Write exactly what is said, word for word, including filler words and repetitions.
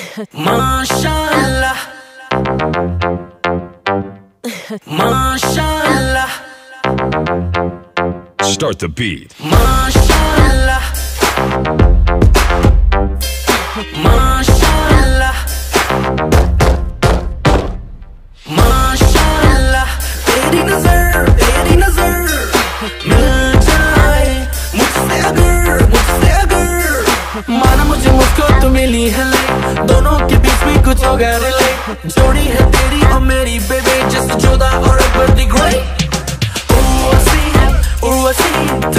माशाअल्लाह माशाअल्लाह Start the beat. माशाअल्लाह माशाअल्लाह माशाअल्लाह तेरी नजर तेरी नजर मिल जाए मुझसे अगर मुझसे अगर माना मुझे मुझको तो मिली है लाइक दोनों के बीच में कुछ हो गया रिलेट जोड़ी है तेरी और मेरी बेबी जैसे जोधा और अकबर द ग्रेट उर्वशी उर्वशी